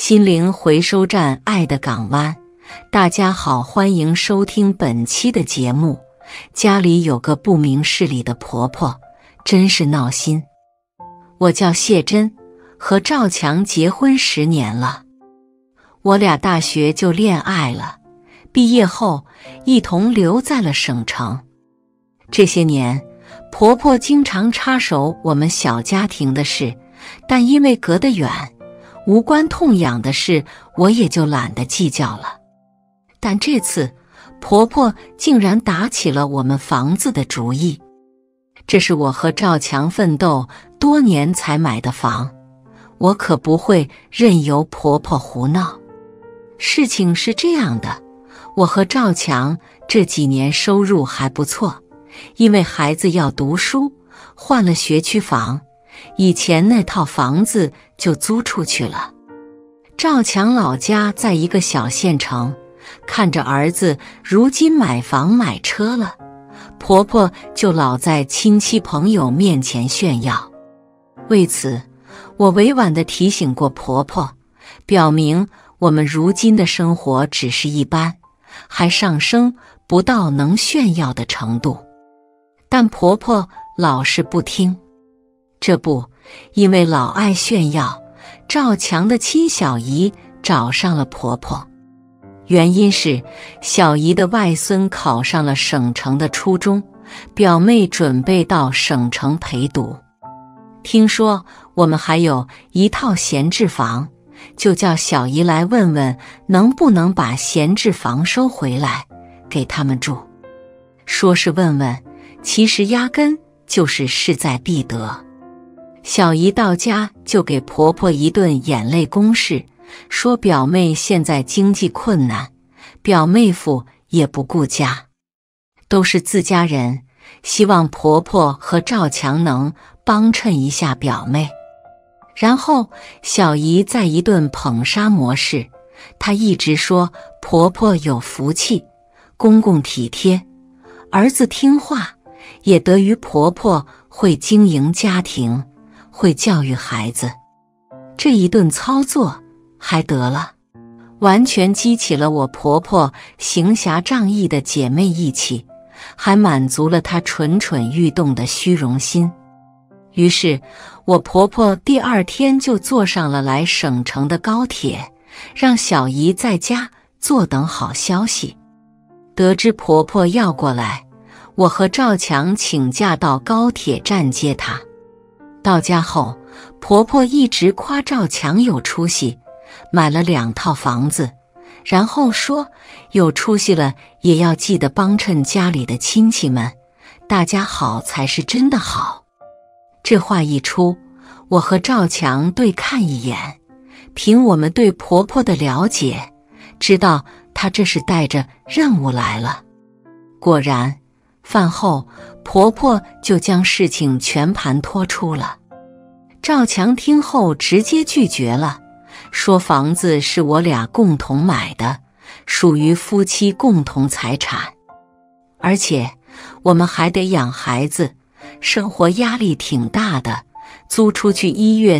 心灵回收站，爱的港湾。大家好，欢迎收听本期的节目。家里有个不明事理的婆婆，真是闹心。我叫谢珍，和赵强结婚10年了。我俩大学就恋爱了，毕业后一同留在了省城。这些年，婆婆经常插手我们小家庭的事，但因为隔得远，无关痛痒的事我也就懒得计较了。但这次婆婆竟然打起了我们房子的主意。这是我和赵强奋斗多年才买的房，我可不会任由婆婆胡闹。事情是这样的，我和赵强这几年收入还不错，因为孩子要读书，换了学区房，以前那套房子就租出去了。赵强老家在一个小县城，看着儿子如今买房买车了，婆婆就老在亲戚朋友面前炫耀。为此，我委婉地提醒过婆婆，表明我们如今的生活只是一般，还上升不到能炫耀的程度。但婆婆老是不听。这不，因为老爱炫耀，赵强的亲小姨找上了婆婆。原因是小姨的外孙考上了省城的初中，表妹准备到省城陪读。听说我们还有一套闲置房，就叫小姨来问问能不能把闲置房收回来给他们住。说是问问，其实压根就是势在必得。小姨到家就给婆婆一顿眼泪攻势，说表妹现在经济困难，表妹夫也不顾家，都是自家人，希望婆婆和赵强能帮衬一下表妹。然后小姨在一顿捧杀模式，她一直说婆婆有福气，公公体贴，儿子听话，也得于婆婆会经营家庭，会教育孩子。这一顿操作还得了，完全激起了我婆婆行侠仗义的姐妹义气，还满足了她蠢蠢欲动的虚荣心。于是我婆婆第2天就坐上了来省城的高铁，让小姨在家坐等好消息。得知婆婆要过来，我和赵强请假到高铁站接她。到家后，婆婆一直夸赵强有出息，买了2套房子，然后说有出息了也要记得帮衬家里的亲戚们，大家好才是真的好。这话一出，我和赵强对看一眼，凭我们对婆婆的了解，知道她这是带着任务来了。果然，饭后婆婆就将事情全盘托出了。赵强听后直接拒绝了，说房子是我俩共同买的，属于夫妻共同财产，而且我们还得养孩子，生活压力挺大的，租出去1月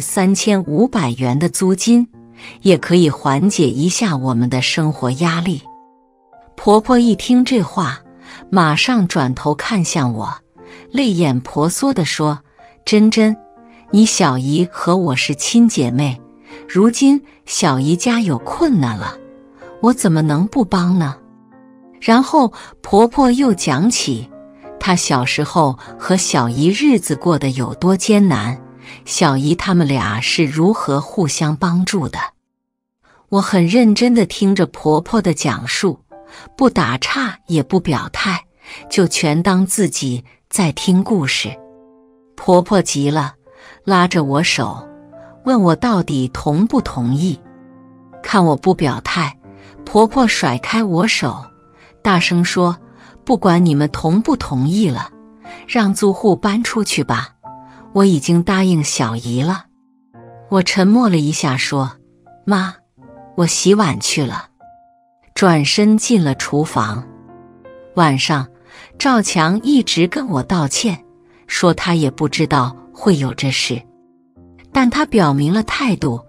3500元的租金，也可以缓解一下我们的生活压力。婆婆一听这话，马上转头看向我，泪眼婆娑地说：珍珍，你小姨和我是亲姐妹，如今小姨家有困难了，我怎么能不帮呢？然后婆婆又讲起她小时候和小姨日子过得有多艰难，小姨他们俩是如何互相帮助的。我很认真地听着婆婆的讲述，不打岔也不表态，就全当自己在听故事。婆婆急了，拉着我手，问我到底同不同意。看我不表态，婆婆甩开我手，大声说：不管你们同不同意了，让租户搬出去吧，我已经答应小姨了。我沉默了一下说：妈，我洗碗去了。转身进了厨房。晚上，赵强一直跟我道歉，说他也不知道会有这事，但他表明了态度，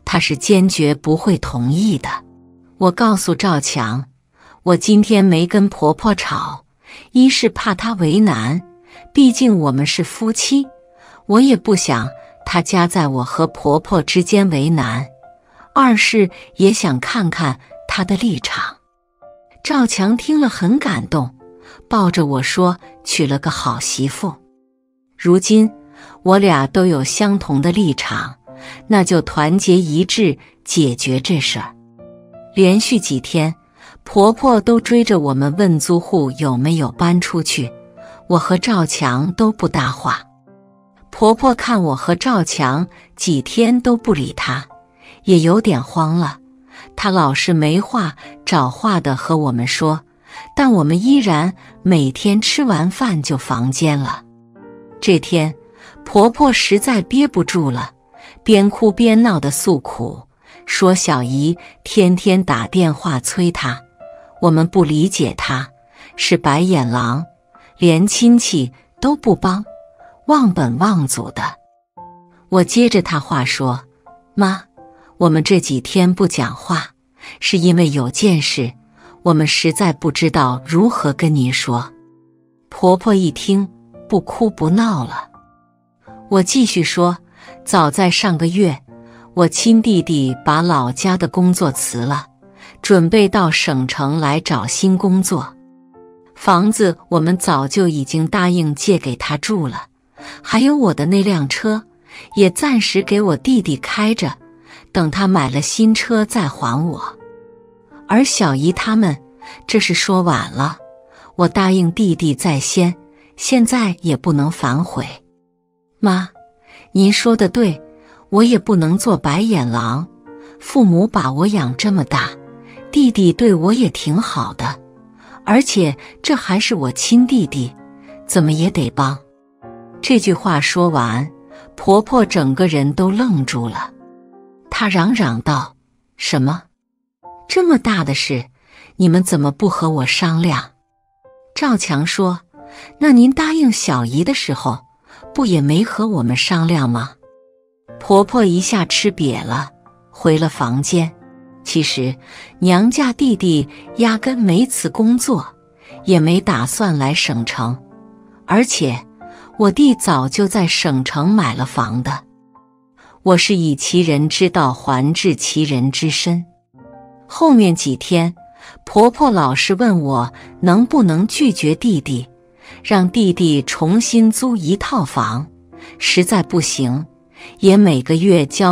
她是坚决不会同意的。我告诉赵强，我今天没跟婆婆吵，一是怕她为难，毕竟我们是夫妻，我也不想她夹在我和婆婆之间为难；二是也想看看她的立场。赵强听了很感动，抱着我说娶了个好媳妇。如今我俩都有相同的立场，那就团结一致解决这事儿。连续几天，婆婆都追着我们问租户有没有搬出去，我和赵强都不搭话。婆婆看我和赵强几天都不理她，也有点慌了。她老是没话找话地和我们说，但我们依然每天吃完饭就房间了。这天，婆婆实在憋不住了，边哭边闹的诉苦，说小姨天天打电话催她，我们不理解她，是白眼狼，连亲戚都不帮，忘本忘祖的。我接着她话说，妈，我们这几天不讲话，是因为有件事，我们实在不知道如何跟您说。婆婆一听，不哭不闹了。我继续说，早在上个月，我亲弟弟把老家的工作辞了，准备到省城来找新工作。房子我们早就已经答应借给他住了，还有我的那辆车，也暂时给我弟弟开着，等他买了新车再还我。而小姨他们，这是说晚了，我答应弟弟在先，现在也不能反悔。妈，您说的对，我也不能做白眼狼，父母把我养这么大，弟弟对我也挺好的，而且这还是我亲弟弟，怎么也得帮。这句话说完，婆婆整个人都愣住了，她嚷嚷道，什么？这么大的事，你们怎么不和我商量？赵强说，那您答应小姨的时候，不也没和我们商量吗？婆婆一下吃瘪了，回了房间。其实娘家弟弟压根没辞工作，也没打算来省城，而且我弟早就在省城买了房的。我是以其人之道还治其人之身。后面几天，婆婆老是问我能不能拒绝弟弟，让弟弟重新租一套房，实在不行，也每个月交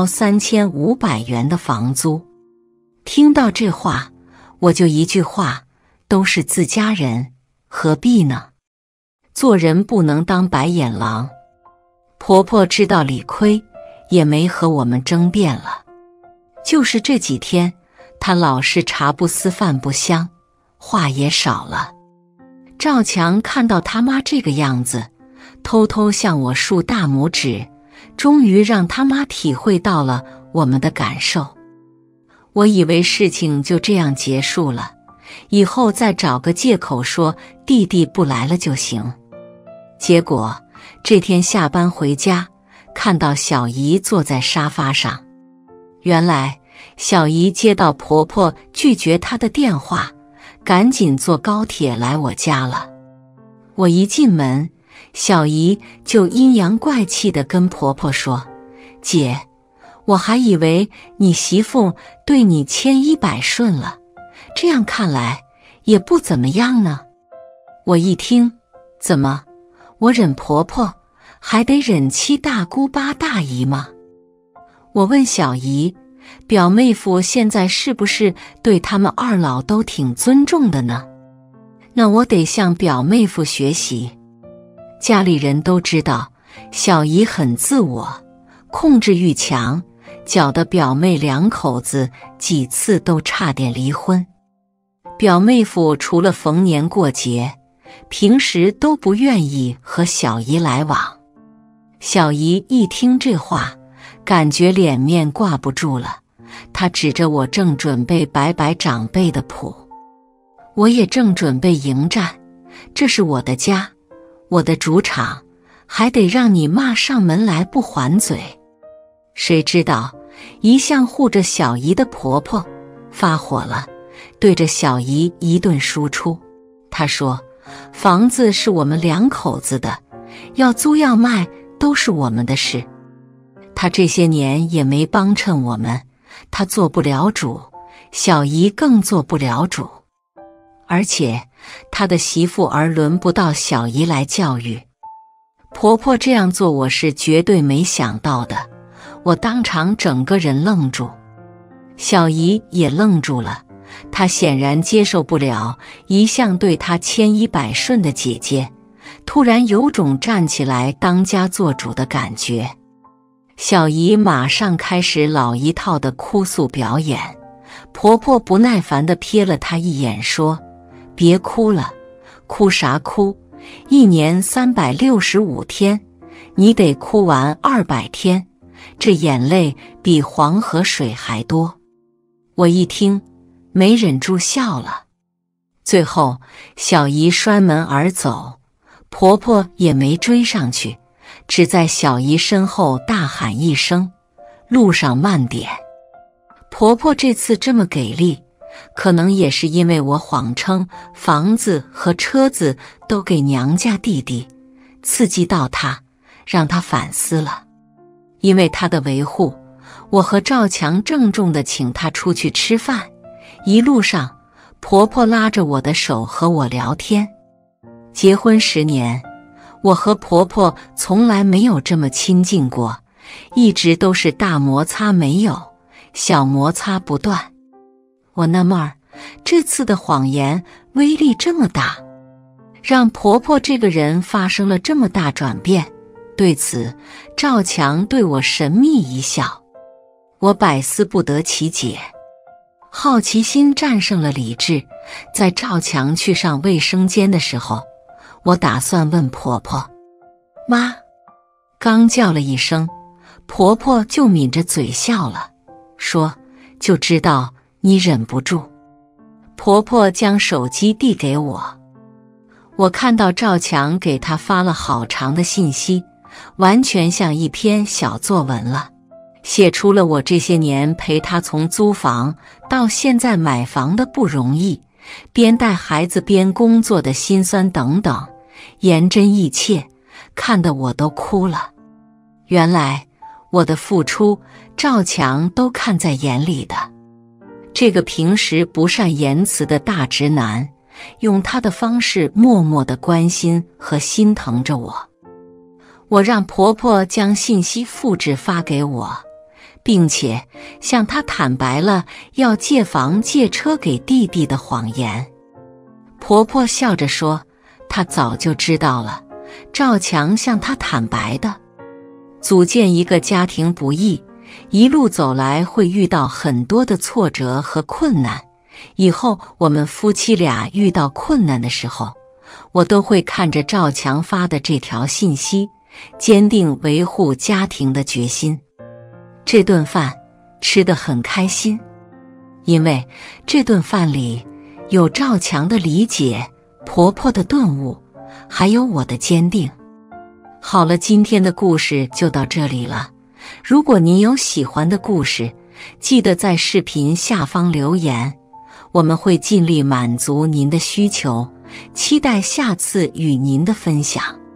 3500元的房租。听到这话，我就一句话，都是自家人，何必呢？做人不能当白眼狼。婆婆知道理亏，也没和我们争辩了。就是这几天，她老是茶不思饭不香，话也少了。赵强看到他妈这个样子，偷偷向我竖大拇指，终于让他妈体会到了我们的感受。我以为事情就这样结束了，以后再找个借口说弟弟不来了就行。结果这天下班回家，看到小姨坐在沙发上。原来小姨接到婆婆拒绝她的电话，赶紧坐高铁来我家了。我一进门，小姨就阴阳怪气地跟婆婆说，姐，我还以为你媳妇对你千依百顺了，这样看来也不怎么样呢。我一听，怎么，我忍婆婆还得忍七大姑八大姨吗？我问小姨，表妹夫现在是不是对他们二老都挺尊重的呢？那我得向表妹夫学习。家里人都知道小姨很自我，控制欲强，搅得表妹两口子几次都差点离婚。表妹夫除了逢年过节，平时都不愿意和小姨来往。小姨一听这话，感觉脸面挂不住了，她指着我正准备摆摆长辈的谱。我也正准备迎战，这是我的家，我的主场，还得让你骂上门来不还嘴。谁知道一向护着小姨的婆婆发火了，对着小姨一顿输出。她说，房子是我们两口子的，要租要卖都是我们的事。她这些年也没帮衬我们，她做不了主，小姨更做不了主。而且她的媳妇儿轮不到小姨来教育。婆婆这样做我是绝对没想到的，我当场整个人愣住。小姨也愣住了，她显然接受不了一向对她千依百顺的姐姐突然有种站起来当家做主的感觉。小姨马上开始老一套的哭诉表演，婆婆不耐烦地瞥了她一眼说，别哭了，哭啥哭，一年365天，你得哭完200天，这眼泪比黄河水还多。我一听，没忍住笑了。最后小姨摔门而走，婆婆也没追上去，只在小姨身后大喊一声，路上慢点。婆婆这次这么给力，可能也是因为我谎称房子和车子都给娘家弟弟，刺激到她，让她反思了。因为她的维护，我和赵强郑重地请她出去吃饭，一路上婆婆拉着我的手和我聊天。结婚10年，我和婆婆从来没有这么亲近过，一直都是大摩擦没有，小摩擦不断。我纳闷儿，这次的谎言威力这么大，让婆婆这个人发生了这么大转变。对此，赵强对我神秘一笑，我百思不得其解。好奇心战胜了理智，在赵强去上卫生间的时候，我打算问婆婆，妈，刚叫了一声，婆婆就抿着嘴笑了，说，就知道你忍不住。婆婆将手机递给我，我看到赵强给她发了好长的信息，完全像一篇小作文了，写出了我这些年陪她从租房到现在买房的不容易，边带孩子边工作的辛酸等等，言真意切，看得我都哭了。原来我的付出，赵强都看在眼里的。这个平时不善言辞的大直男，用他的方式默默地关心和心疼着我。我让婆婆将信息复制发给我，并且向她坦白了要借房借车给弟弟的谎言。婆婆笑着说，她早就知道了，赵强向她坦白的。组建一个家庭不易，一路走来会遇到很多的挫折和困难，以后我们夫妻俩遇到困难的时候，我都会看着赵强发的这条信息，坚定维护家庭的决心。这顿饭吃得很开心，因为这顿饭里有赵强的理解，婆婆的顿悟，还有我的坚定。好了，今天的故事就到这里了。如果您有喜欢的故事，记得在视频下方留言，我们会尽力满足您的需求，期待下次与您的分享。